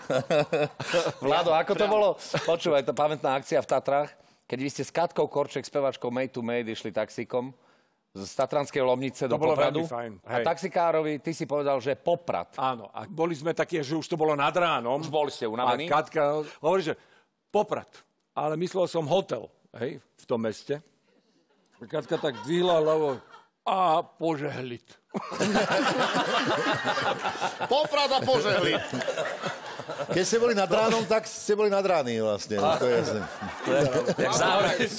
Vlado, ako to bolo? Počúvaj, to pamätná akcia v Tatrách, keď vy ste s Katkou Korček, spevačkou Made to Made, išli taxíkom z Tatranskej Lomnice do Popradu. A taxikárovi, ty si povedal, že Poprad. Áno, a boli sme také, že už to bolo nad ránom. Už boli ste unavení. A Katka hovorí, že Poprad. Ale myslel som hotel, hej, v tom meste. A Katka tak dvihla hlavu a Požehlit. Poprad a Požehlit. Keď ste boli nad ránom, tak ste boli nad rány vlastne. To je jasné.